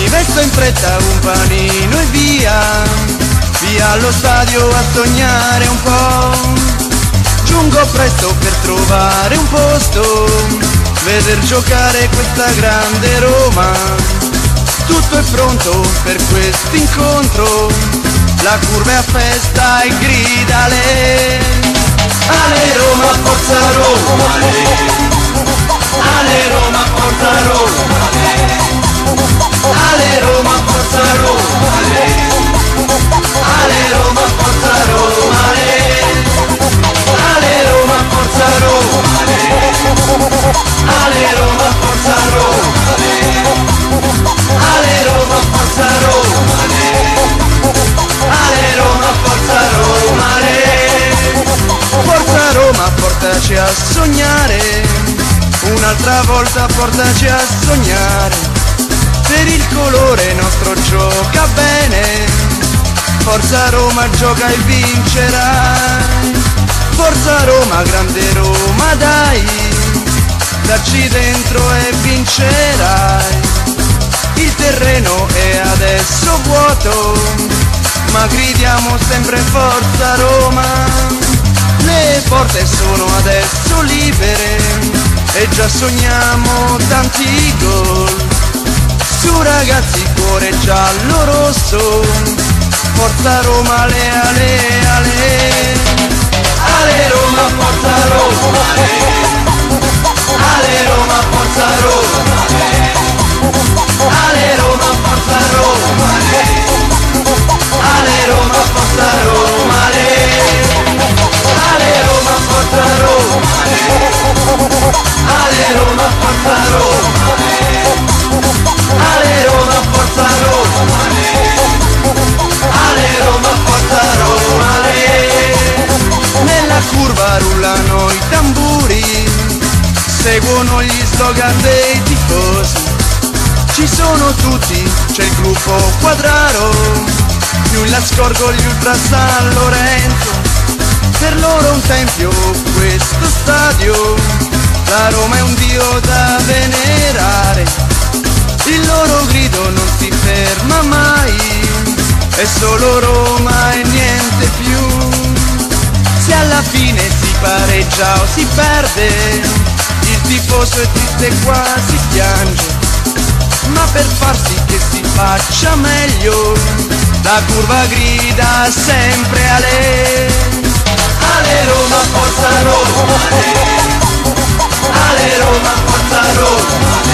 mi vesto in fretta un panino e via, via allo stadio a sognare un po'. Giungo presto per trovare un posto, veder giocare questa grande Roma. Tutto è pronto per quest'incontro, la curva è a festa e grida ale. Ale Roma, forza Roma, ale Roma, forza Roma, ale Roma, forza Roma, ale Roma, forza Roma, ale Roma, forza Roma, ale Roma, forza Roma, ale Roma, forza Roma, ale Roma, forza Roma, forza Roma, portaci a sognare, un'altra volta portaci a sognare, per il colore nostro gioca bene, forza Roma gioca e vincerai, forza Roma, grande Roma dai, dacci dentro e vincerai, il terreno è adesso vuoto, ma gridiamo sempre forza Roma. Le porte sono adesso libere e già sogniamo tanti gol. Su ragazzi, cuore giallo-rosso, forza Roma, ale, ale, ale. Ale Roma, forza Roma, ale Roma, forza Roma, ale Roma, forza Roma, ale Roma, forza Roma, ale Roma, forza Roma, ale Roma, forza Roma, ale Roma, forza Roma, ale Roma, forza Roma. Nella curva rullano i tamburi, seguono gli slogan dei tifosi, ci sono tutti, c'è il gruppo Quadraro, più la scorgo gli ultra San Lorenzo, per loro un tempio questo stadio, la Roma è un dio da venerare, il loro grido non si ferma mai, è solo Roma e niente più, se alla fine si pareggia o si perde, il tifoso è triste e quasi piange, ma per far sì che si faccia meglio, la curva grida sempre ale. Ale Roma, forza Roma, ale Roma, forza Roma,